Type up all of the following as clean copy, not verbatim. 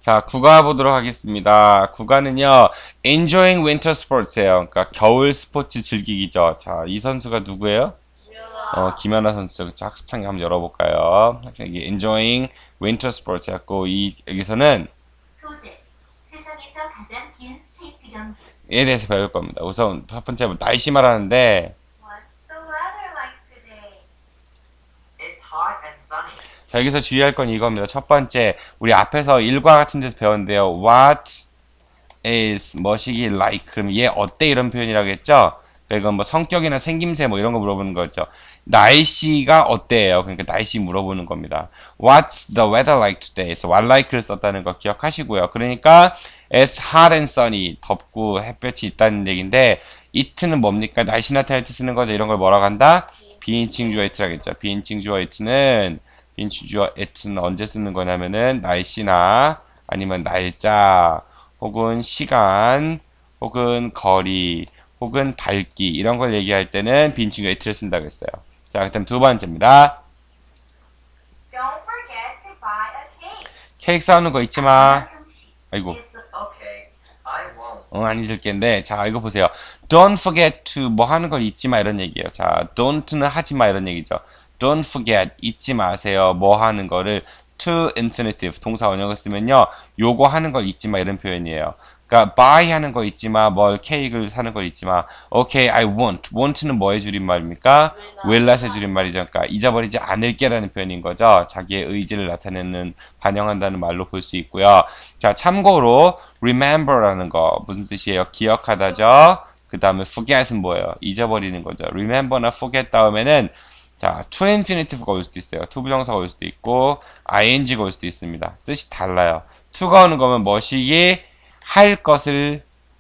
자, 국어 보도록 하겠습니다. 국어는요, enjoying winter sports예요. 그러니까 겨울 스포츠 즐기기죠. 자, 이 선수가 누구예요? 김연아 선수. 자, 학습창 한번 열어볼까요? 이게 enjoying winter sports 해갖고, 여기서는 소재. 세상에서 가장 긴 스케이트 경기. 에 대해서 배울 겁니다. 우선 첫 번째 날씨 말하는데, What's the weather like today? It's hot and sunny. 자, 여기서 주의할 건 이겁니다. 첫 번째, 우리 앞에서 일과 같은 데서 배웠는데요. What is 뭐시기 like? 그럼 얘 어때? 이런 표현이라고 했죠? 그러니까 이건 뭐 성격이나 생김새 뭐 이런 거 물어보는 거죠. 날씨가 어때요? 그러니까 날씨 물어보는 겁니다. What's the weather like today? 그래서 what like를 썼다는 거 기억하시고요. 그러니까 it's hot and sunny. 덥고 햇볕이 있다는 얘기인데 it는 뭡니까? 날씨 나타낼 때 쓰는 거죠. 이런 걸 뭐라고 한다? 비인칭 주어 it라고 했죠. 비인칭 주어 it는 언제 쓰는 거냐면은 날씨나 아니면 날짜 혹은 시간 혹은 거리 혹은 밝기 이런 걸 얘기할 때는 비인칭 주어 it를 쓴다고 했어요. 자, 그다음 두 번째입니다. Don't forget to buy a cake. 케이크 사오는 거 잊지 마. 아이고, Is the Okay, I won't. 안 잊을 겐데. 자, 이거 보세요. Don't forget to 뭐 하는 걸 잊지 마 이런 얘기예요. 자, don't는 하지 마 이런 얘기죠. Don't forget 잊지 마세요. 뭐 하는 거를 to infinitive 동사 원형을 쓰면요. 요거 하는 걸 잊지 마 이런 표현이에요. 그러니까 buy 하는 거 잊지 마. 뭘 케이크를 사는 걸 잊지 마. Okay, I won't. won't는 뭐의 줄임말입니까? will not의 줄임말이죠. 그러니까 잊어버리지 않을게라는 표현인 거죠. 자기의 의지를 나타내는 반영한다는 말로 볼 수 있고요. 자, 참고로 remember라는 거 무슨 뜻이에요? 기억하다죠. 그 다음에 forget은 뭐예요? 잊어버리는 거죠. remember나 forget 다음에는 자, to infinitive가 올 수도 있어요. to 부정사가 올 수도 있고 ing가 올 수도 있습니다. 뜻이 달라요. to가 오는 거면 뭐시기 할 것을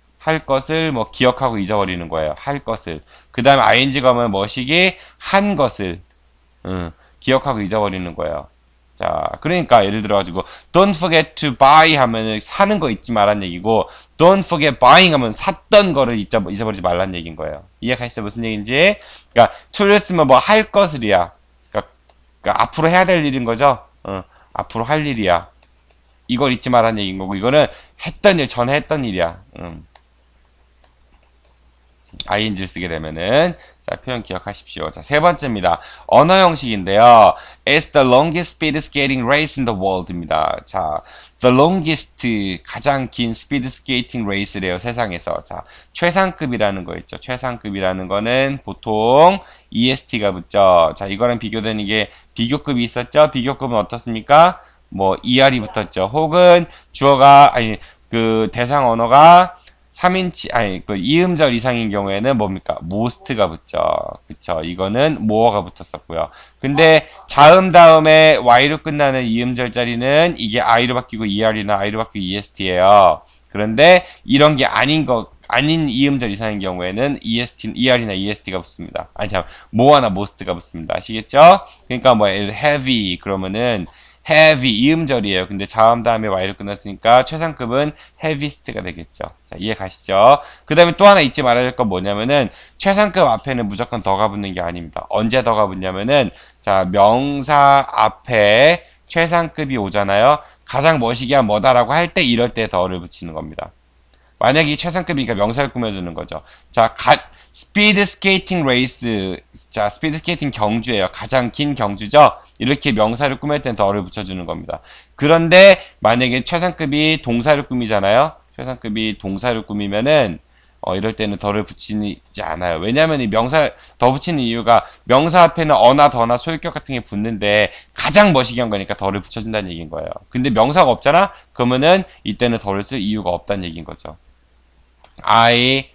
뭐 기억하고 잊어버리는 거예요. 할 것을. 그 다음에 ing가 오면 뭐시기 한 것을 기억하고 잊어버리는 거예요. 자, 그러니까 예를 들어가지고 don't forget to buy 하면은 사는 거 잊지 말란 얘기고 don't forget buying 하면 샀던 거를 잊어버리지 말란 얘기인 거예요. 이해가시죠? 무슨 얘기인지? 그러니까 to를 쓰면 뭐 할 것을이야. 그러니까 앞으로 해야 될 일인 거죠. 앞으로 할 일이야. 이걸 잊지 말란 얘기인 거고 이거는 했던 일, 전에 했던 일이야. ing를 쓰게 되면은 자, 표현 기억하십시오. 자, 세 번째입니다. 언어 형식인데요. It's the longest speed skating race in the world입니다. 자, the longest 가장 긴 스피드 스케이팅 레이스래요. 세상에서. 자, 최상급이라는 거 있죠. 최상급이라는 거는 보통 EST가 붙죠. 자, 이거랑 비교되는 게 비교급이 있었죠. 비교급은 어떻습니까? 뭐 ER이 붙었죠. 혹은 주어가 그 대상 언어가 3인치, 그 이음절 이상인 경우에는 뭡니까? most가 붙죠. 그쵸. 이거는 more가 붙었었고요. 근데 자음 다음에 y로 끝나는 이음절 자리는 이게 i로 바뀌고 er이나 i로 바뀌고 est예요. 그런데 이런 게 아닌 이음절 이상인 경우에는 er이나 est가 붙습니다. 아니, 참, more나 most가 붙습니다. 아시겠죠? 그러니까 뭐, heavy, 그러면은, heavy 이음절이에요. 근데 자음 다음에 y로 끝났으니까 최상급은 heaviest가 되겠죠. 자, 이해 가시죠? 그 다음에 또 하나 잊지 말아야 될 건 뭐냐면은 최상급 앞에는 무조건 더가 붙는 게 아닙니다. 언제 더가 붙냐면은 자, 명사 앞에 최상급이 오잖아요. 가장 멋이기한 뭐다라고 할 때 이럴 때 더를 붙이는 겁니다. 만약에 이 최상급이니까 명사를 꾸며주는 거죠. 자, 스피드 스케이팅 레이스. 자, 스피드 스케이팅 경주예요. 가장 긴 경주죠. 이렇게 명사를 꾸밀 땐 더를 붙여주는 겁니다. 그런데 만약에 최상급이 동사를 꾸미잖아요. 최상급이 동사를 꾸미면은 이럴 때는 더를 붙이지 않아요. 왜냐하면 이 명사 더 붙이는 이유가 명사 앞에는 어나 더나 소유격 같은 게 붙는데 가장 멋있게 한 거니까 더를 붙여준다는 얘기인 거예요. 근데 명사가 없잖아? 그러면은 이때는 더를 쓸 이유가 없다는 얘기인 거죠. I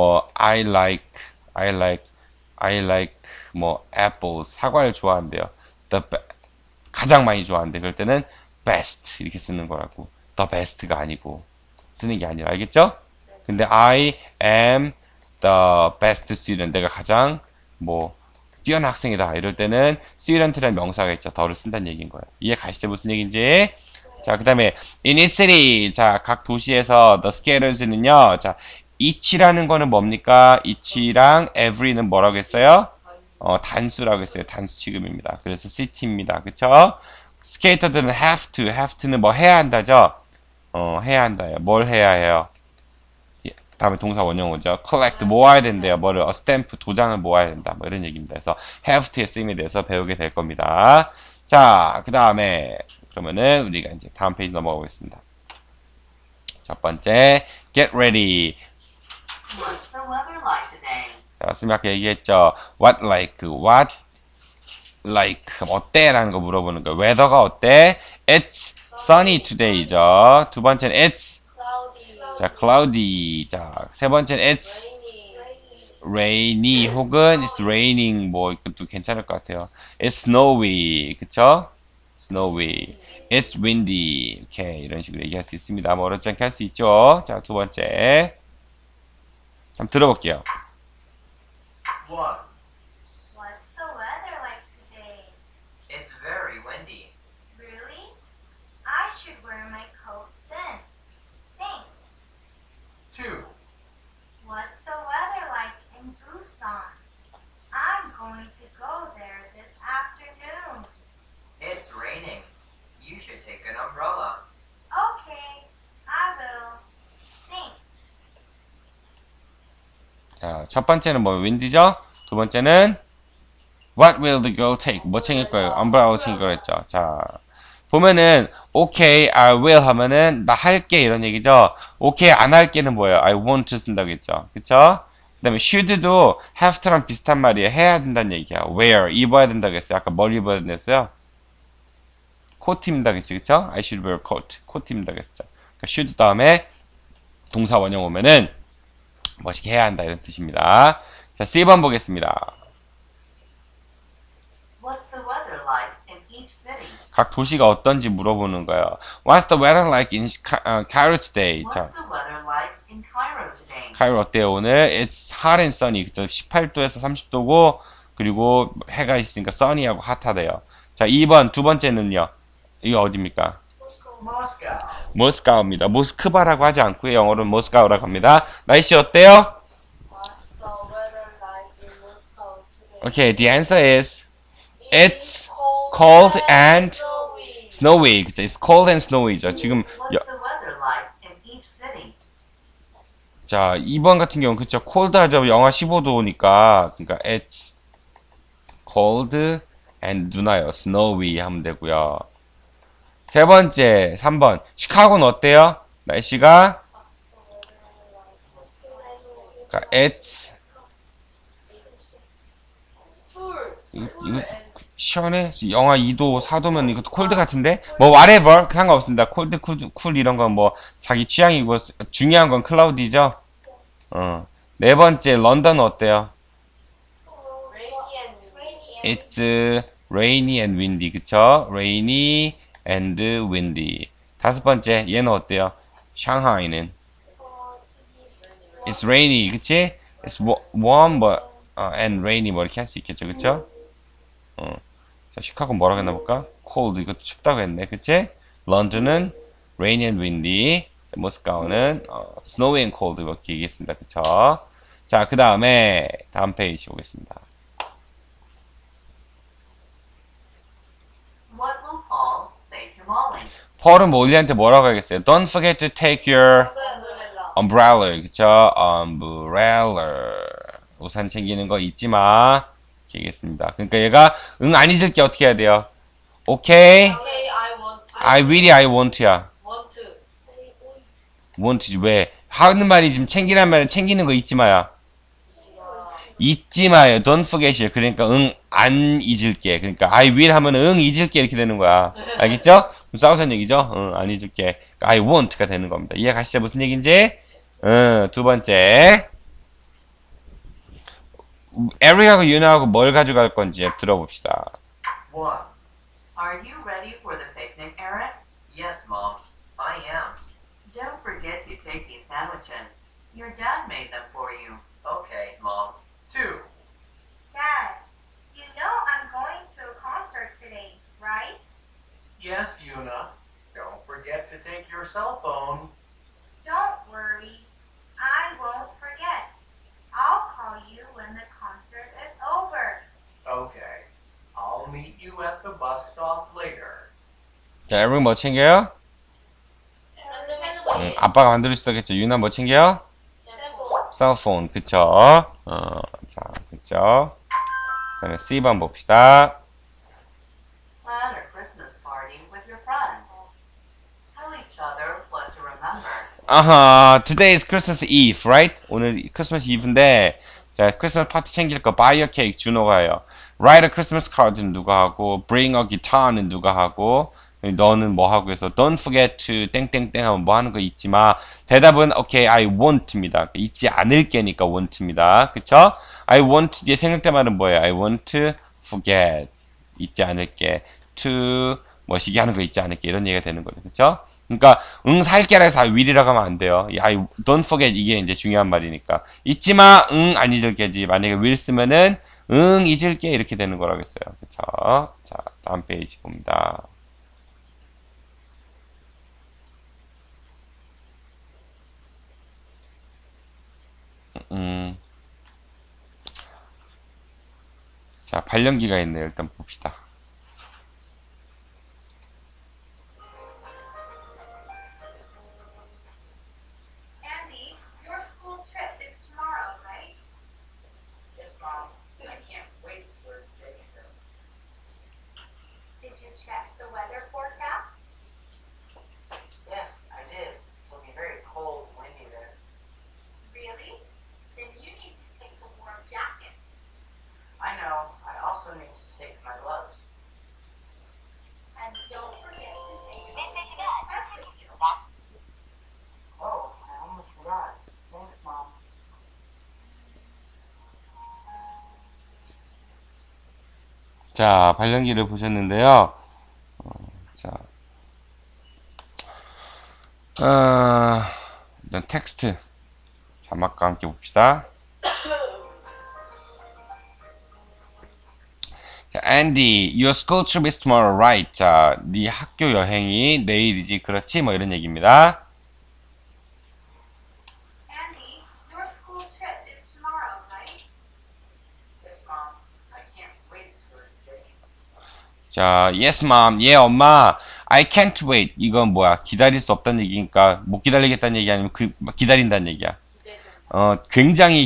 like 뭐 apples 사과를 좋아한대요. 가장 많이 좋아한대. 그럴 때는 best 이렇게 쓰는 거라고. the best가 아니고 쓰는 게 아니라 알겠죠? 근데 I am the best student 내가 가장 뭐 뛰어난 학생이다 이럴 때는 student라는 명사가 있죠. 더를 쓴다는 얘기인 거예요. 이해 가시죠? 무슨 얘기인지? 자, 그 다음에 in each city 자, 각 도시에서 the skaters는요. 자, each라는 거는 뭡니까? each랑 every는 뭐라고 했어요? 단수라고 했어요. 단수 취급입니다. 그래서 city입니다. 그쵸? 스케이터들은 have to는 뭐 해야 한다죠? 해야 한다예요. 뭘 해야 해요? 다음에 동사 원형어죠. collect 모아야 된대요. 뭐를 stamp 도장을 모아야 된다. 뭐 이런 얘기입니다. 그래서 have to의 쓰임에 대해서 배우게 될 겁니다. 자, 그 다음에 그러면은 우리가 이제 다음 페이지 넘어가 보겠습니다. 첫 번째, get ready. What's the weather like today? 자, 스미 아까 얘기했죠. What like 어때? 라는 거 물어보는 거. weather가 어때? It's sunny today죠. 두 번째는 it's 자, cloudy. 자, 세 번째는 it's rainy 혹은 it's raining 뭐 이것도 괜찮을 것 같아요. It's snowy. 그쵸? snowy. It's windy. 이렇게 이런 식으로 얘기할 수 있습니다. 뭐 어렵지 않게 할 수 있죠. 자, 두 번째. 한번 들어볼게요. 1. What's the weather like today? It's very windy. Really? I should wear my coat then. Thanks. 2. What's the weather like in Busan? I'm going to go there this afternoon. It's raining. You should take an umbrella. Okay, I will. Thanks. 자, 첫 번째는 뭐 윈디죠? 두 번째는 What will the girl take? 뭐 챙길 거예요? umbrella 챙길 거랬죠. 자, 보면은 okay, I will 하면은 나 할게 이런 얘기죠. okay, 안 할게는 뭐예요? I want to 쓴다고 했죠. 그쵸? 그 다음에 should도 have to랑 비슷한 말이에요. 해야 된다는 얘기야. wear, 입어야 된다고 했어요. 아까 뭘 입어야 된다고 했어요? 코트 입는다고 했죠. 그쵸? I should wear coat. 코트 입는다고 했죠. 그러니까 should 다음에 동사 원형 오면은 멋있게 해야 한다 이런 뜻입니다. 자, C번 보겠습니다. What's the weather like in each city? 각 도시가 어떤지 물어보는 거예요. What's the weather like in Cairo today? What's 자, the weather like in Cairo today? 카이로 어때요 오늘? It's hot and sunny. 그쵸? 18도에서 30도고 그리고 해가 있으니까 sunny하고 핫하대요. 자, 2번 두 번째는요. 이거 어디입니까? Moscow. 모스카우입니다. 모스크바라고 하지 않고요. 영어로는 모스카우라고 합니다. 날씨 어때요? What's the weather like in Moscow today? Okay, the answer is it's cold and snowy. 그쵸? It's cold and snowy죠. 지금 What's the weather like in each city? 자, 2번 같은 경우는 그쵸? cold 하죠. 영하 15도니까 그러니까 it's cold and 누나요. snowy 하면 되고요. 세 번째, 3번. 시카고는 어때요? 날씨가 그러니까 it's 이거 시원해? 영하 2도, 4도면 이것도 콜드 같은데? 뭐 whatever 상관없습니다. 콜드, 쿨 이런 건 뭐 자기 취향이고 중요한 건 클라우디죠. 네 번째 런던은 어때요? It's rainy and windy. 그쵸? rainy and windy. 다섯 번째 얘는 어때요? 상하이는 It's rainy. 그치? It's warm but and rainy 뭐 이렇게 할 수 있겠죠. 그쵸? 자, 시카고 뭐라고 했나 볼까? cold 이것도 춥다고 했네. 그치? 런던은 rainy and windy. 모스카우는 snowy and cold 이렇게 얘기했습니다. 그쵸? 자, 그 다음에 다음 페이지 보겠습니다. What will Paul say to Molly? 펄은 몰리한테 뭐라고 하겠어요? Don't forget to take your umbrella. 그쵸? umbrella. 우산 챙기는 거 잊지 마. 이렇게 얘기했습니다. 그러니까 얘가 응 안 잊을게 어떻게 해야 돼요? Okay. Okay, I want to. I really I want야. Want to. want지 왜? 하는 말이 지금 챙기란 말은 챙기는 거 잊지 마야. 잊지 마요. Don't forget이요. 그러니까 응 안 잊을게. 그러니까 I will 하면 응 잊을게 이렇게 되는 거야. 알겠죠? 싸우선 얘기죠? 응 안 잊을게. 그러니까 I won't가 되는 겁니다. 이해 가시죠? 무슨 얘기인지? 두 번째. 에릭하고 유나하고 뭘 가져갈 건지 들어봅시다. 1. Are you ready for the picnic, Eric? Yes, Mom. I am. Don't forget to take these sandwiches. Your dad made them for you. Okay, Mom. 2. Dad, you know I'm going to a concert today, right? Yes, Yuna. Don't forget to take your cell phone. Don't worry. I won't forget. I'll call you when the concert is over. Okay. I'll meet you at the bus stop later. 자, 에릭 뭐 챙겨요? 샌드위치. 아빠가 만들 수 있겠죠. 유나 뭐 챙겨요? 셀폰. 셀폰, 그쵸? 자, 됐죠? 그다음에 C번 봅시다. Plan a Christmas party with your friends. Tell each other what to remember. 아하, today is Christmas Eve, right? 오늘 크리스마스 이브인데, 자, 크리스마스 파티 챙길 거, buy a cake, 준호가 해요. Write a Christmas card는 누가 하고, bring a guitar는 누가 하고, 너는 뭐 하고 해서, don't forget to, 땡땡땡 하면 뭐 하는 거 잊지 마. 대답은, okay, I won't입니다. 잊지 않을게니까 won't입니다. 그쵸? I want, 뒤에 생각된 말은 뭐예요? I want to forget. 잊지 않을게. to, 뭐시기 하는 거 잊지 않을게. 이런 얘기가 되는 거죠. 그쵸? 그러니까 살게라 해서 will이라고 하면 안 돼요. I don't forget 이게 이제 중요한 말이니까. 잊지 마, 안 잊을게지. 만약에 will 쓰면은 잊을게 이렇게 되는 거라고 했어요. 그쵸? 자, 다음 페이지 봅니다. 자, 발령기가 있네요. 일단 봅시다. Andy, your school trip is tomorrow, right? Yes, Mom. I can't wait to take her. Did you check the weather forecast? Yes, I did. It'll be very cold and windy there. Really? Then you need to take a warm jacket. I know. I also need to take my gloves. And don't forget to take a scarf with you. Oh, I almost forgot. Thanks, Mom. 자, 발령기를 보셨는데요. 자, 일단 텍스트 자막과 함께 봅시다. 자, Andy, your school trip is tomorrow, right? 자, 네 학교 여행이 내일이지, 그렇지? 뭐 이런 얘기입니다. Andy, your school trip is tomorrow, right? Yes, Mom. I can't wait to take her. 자, yes, mom. 예, 엄마. I can't wait. 이건 뭐야? 기다릴 수 없다는 얘기니까 못 기다리겠다는 얘기 아니면 기다린다는 얘기야. 굉장히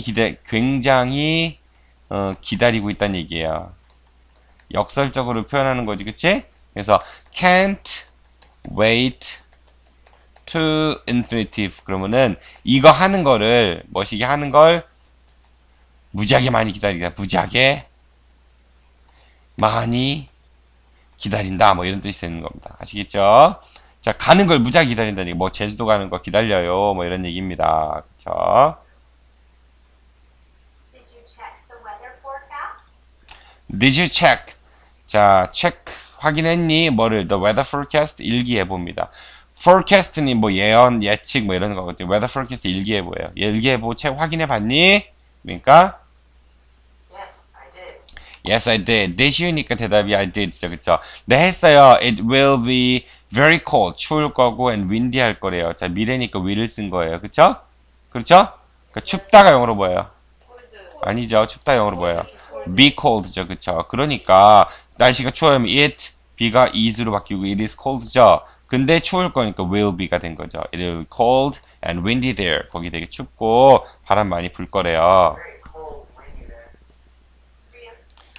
기다리고 있다는 얘기예요. 역설적으로 표현하는 거지, 그치? 그래서 can't wait to infinitive. 그러면은 이거 하는 거를 뭐시기 하는 걸 무지하게 많이 기다리다. 무지하게 많이 기다린다. 뭐 이런 뜻이 되는 겁니다. 아시겠죠? 자, 가는 걸 무지하게 기다린다는 얘기. 뭐 제주도 가는 거 기다려요. 뭐 이런 얘기입니다. 그쵸? Did you check the weather forecast? Did you check? 자, check 확인했니? 뭐를? The weather forecast 일기예보입니다. forecast는 뭐 예언, 예측 뭐 이런 거거든요. weather forecast 일기예보예요. 일기예보 책 확인해 봤니? 그러니까 Yes, I did. Yes, I did. Did you니까 대답이 I did죠. 그쵸? 네, 했어요. It will be very cold. 추울 거고 and windy 할 거래요. 자, 미래니까 will을 쓴 거예요. 그쵸? 그렇죠? 그러니까 춥다가 영어로 뭐예요? 아니죠. 춥다 영어로 뭐예요? be cold죠. 그쵸? 그러니까 날씨가 추워면 it, be가 is로 바뀌고 it is cold죠. 근데 추울 거니까 will be가 된 거죠. It will be cold and windy there. 거기 되게 춥고 바람 많이 불 거래요. Very cold, windy there. Really?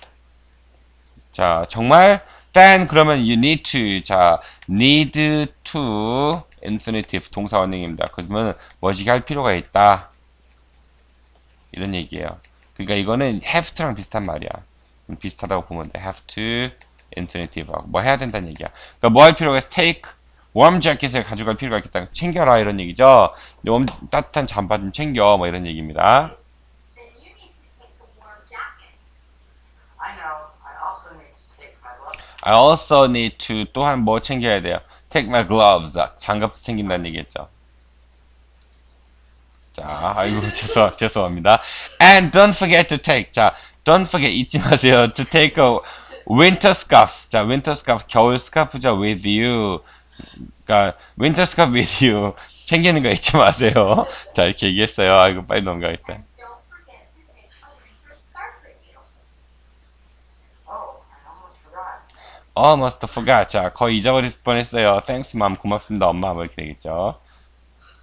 자, 정말 then 그러면 you need to. 자, need to infinitive 동사 원형입니다. 그러면 뭐시기 할 필요가 있다. 이런 얘기예요. 그러니까 이거는 have to랑 비슷한 말이야. 비슷하다고 보면 돼. have to infinitive 하고 뭐 해야 된다는 얘기야. 그러니까 뭐 할 필요가 있어? take warm jacket을 가져갈 필요가 있겠다. 챙겨라 이런 얘기죠. 따뜻한 잠바 좀 챙겨 뭐 이런 얘기입니다. Then you need to take a warm jacket. I know. I also need to take my gloves. I also need to 또한 뭐 챙겨야 돼요? Take my gloves. 장갑도 챙긴다는 얘기겠죠. 자, 아이고 죄송합니다. And don't forget to take. 자, don't forget 잊지 마세요. To take a winter scarf. 자, winter scarf 겨울 스카프죠. With you. 그러니까 winter scarf with you. 챙기는 거 잊지 마세요. 자, 이렇게 얘기했어요. 아이고 빨리 넘어가겠다. And don't forget to take a winter scarf with you. Oh, I almost forgot. Almost forgot. 자, 거의 잊어버릴 뻔했어요. Thanks, mom. 고맙습니다, 엄마. 뭐 이렇게 되겠죠.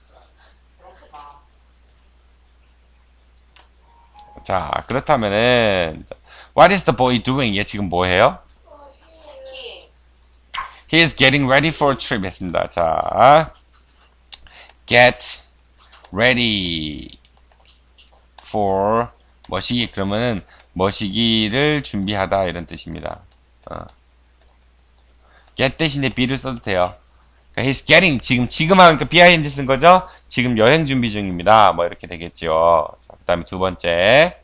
자, 그렇다면은 What is the boy doing? 얘 지금 뭐 해요? 키. He is getting ready for a trip 했습니다. 자, get ready for 머시기 그러면은 머시기를 준비하다 이런 뜻입니다. get 대신에 be를 써도 돼요. 그러니까 he's getting 지금 하니까 behind 쓴 거죠. 지금 여행 준비 중입니다. 뭐 이렇게 되겠죠. 그 다음에 두 번째.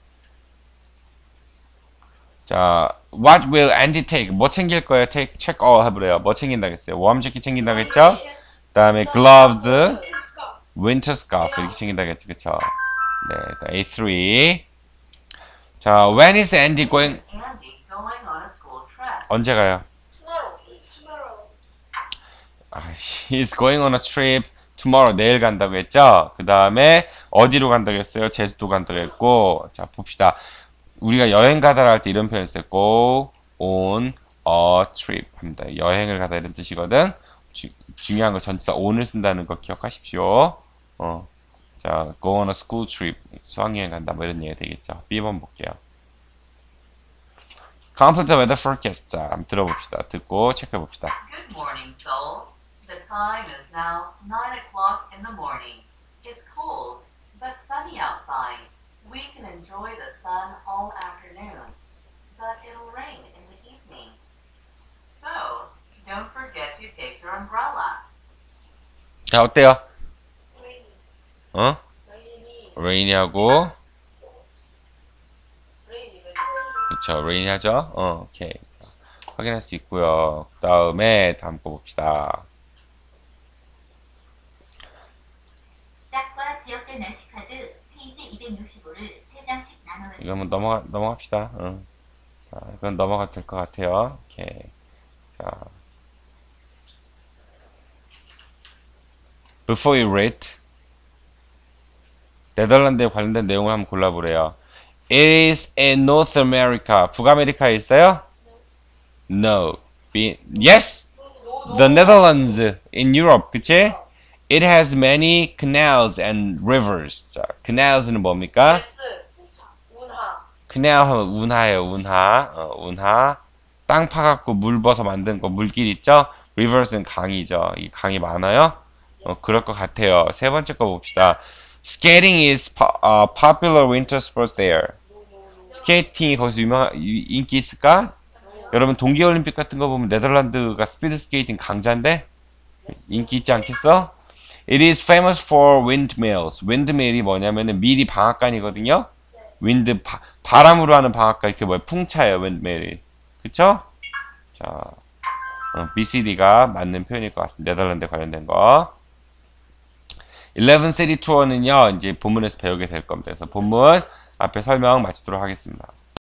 자, what will Andy take? 뭐 챙길 거예요? take, check all 해보래요. 뭐 챙긴다고 했어요? 웜 재킷 챙긴다고 했죠? 그 다음에 gloves, winter scarf 이렇게 챙긴다고 했죠. 그쵸? 네, A3. 자, when is Andy going? Is Andy going on a school trip? 언제 가요? Tomorrow. He's going on a trip tomorrow. 내일 간다고 했죠? 그 다음에 어디로 간다고 했어요? 제주도 간다고 했고. 자, 봅시다. 우리가 여행 가다라 할 때 이런 표현 써요. go on a trip 합니다. 여행을 가다 이런 뜻이거든. 중요한 거 전치사 on을 쓴다는 거 기억하십시오. 자, go on a school trip. 수학여행 간다. 뭐 이런 얘기가 되겠죠. B번 볼게요. Complete the weather forecast. 자, 한번 들어봅시다. 듣고 체크해 봅시다. Good morning, Seoul. The time is now 9 o'clock in the morning. It's cold, but sunny outside. We can enjoy the sun all afternoon, but it'll rain in the evening. So, don't forget to take your umbrella. 자, 어때요? 레이니. 어? 레이니. rain이하고 레이니. 그쵸, rain 하죠? 오케이. 확인할 수 있고요. 그 다음에 다음 거 봅시다. 짝과 지역별 날씨 카드 페이지 265를 3장씩 나눠 이거 한번 넘어갑시다. 자, 이건 넘어가도 될 것 같아요. 오케이. 자. Before you read, 네덜란드에 관련된 내용을 한번 골라보래요. It is in North America. 북아메리카에 있어요? No. Yes? The Netherlands in Europe. 그치? It has many canals and rivers. 자, canals는 뭡니까? 예스. 운하. canal 하면 운하예요. 운하. 땅 파갖고 물 벗어 만든 거 물길 있죠? rivers는 강이죠. 이 강이 많아요? 그럴 것 같아요. 세 번째 거 봅시다. Skating is popular winter sport there. 스케이팅이 거기서 인기 있을까? 여러분 동계올림픽 같은 거 보면 네덜란드가 스피드 스케이팅 강자인데 인기 있지 않겠어? It is famous for windmills. windmill이 뭐냐면은 밀이 방앗간이거든요. 바람으로 하는 방앗간 이렇게 뭐야 풍차예요. windmill이. 그쵸? 자, BCD가 맞는 표현일 것 같습니다. 네덜란드 관련된 거. 11 city tour는요 이제 본문에서 배우게 될 겁니다. 그래서 본문 앞에 설명 마치도록 하겠습니다.